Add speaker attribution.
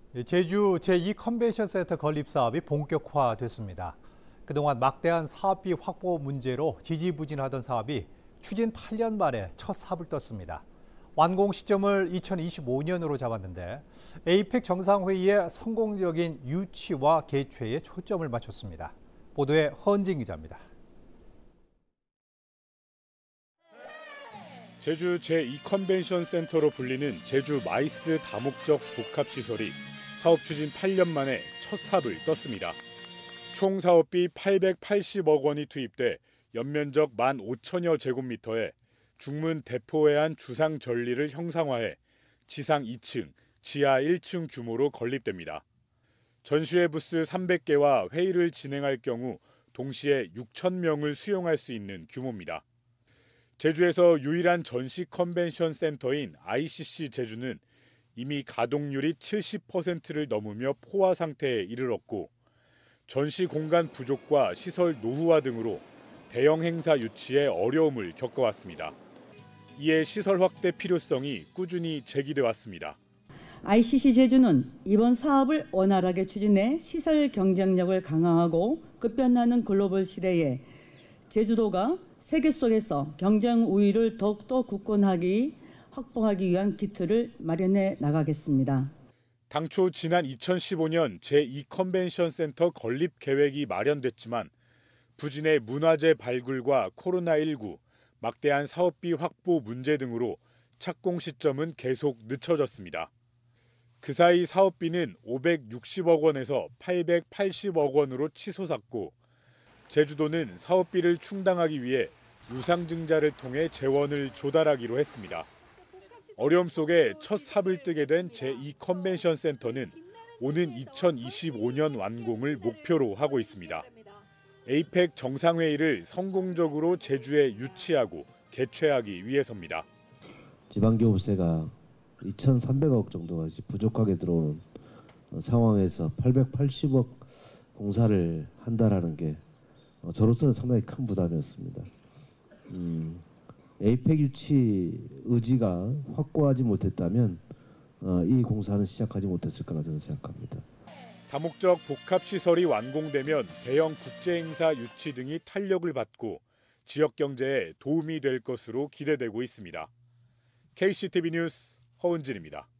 Speaker 1: 제주 제2컨벤션센터 건립 사업이 본격화됐습니다. 그동안 막대한 사업비 확보 문제로 지지부진하던 사업이 추진 8년 만에 첫 삽을 떴습니다. 완공 시점을 2025년으로 잡았는데 에이펙 정상회의의 성공적인 유치와 개최에 초점을 맞췄습니다. 보도에 허은진 기자입니다.
Speaker 2: 제주 제2컨벤션센터로 불리는 제주 마이스 다목적 복합시설이 사업 추진 8년 만에 첫 삽을 떴습니다. 총 사업비 880억 원이 투입돼 연면적 15,000여 제곱미터에 중문 대포해안 주상 전리를 형상화해 지상 2층, 지하 1층 규모로 건립됩니다. 전시회 부스 300개와 회의를 진행할 경우 동시에 6,000명을 수용할 수 있는 규모입니다. 제주에서 유일한 전시 컨벤션 센터인 ICC 제주는 이미 가동률이 70%를 넘으며 포화 상태에 이르렀고 전시 공간 부족과 시설 노후화 등으로 대형 행사 유치에 어려움을 겪어왔습니다. 이에 시설 확대 필요성이 꾸준히 제기돼 왔습니다.
Speaker 3: ICC 제주는 이번 사업을 원활하게 추진해 시설 경쟁력을 강화하고 급변하는 글로벌 시대에 제주도가 세계 속에서 경쟁 우위를 더욱더 확보하기 위한 기틀을 마련해 나가겠습니다.
Speaker 2: 당초 지난 2015년 제2컨벤션센터 건립 계획이 마련됐지만 부진의 문화재 발굴과 코로나19, 막대한 사업비 확보 문제 등으로 착공 시점은 계속 늦춰졌습니다. 그 사이 사업비는 560억 원에서 880억 원으로 치솟았고 제주도는 사업비를 충당하기 위해 유상증자를 통해 재원을 조달하기로 했습니다. 어려움 속에 첫 삽을 뜨게 된 제2컨벤션센터는 오는 2025년 완공을 목표로 하고 있습니다. 에이펙 정상회의를 성공적으로 제주에 유치하고 개최하기 위해서입니다.
Speaker 4: 지방교부세가 2,300억 정도가 부족하게 들어오는 상황에서 880억 공사를 한다라는 게 저로서는 상당히 큰 부담이었습니다. 에이펙 유치 의지가 확고하지 못했다면 이 공사는 시작하지 못했을 거라 저는 생각합니다.
Speaker 2: 다목적 복합시설이 완공되면 대형 국제행사 유치 등이 탄력을 받고 지역 경제에 도움이 될 것으로 기대되고 있습니다. KCTV 뉴스 허은진입니다.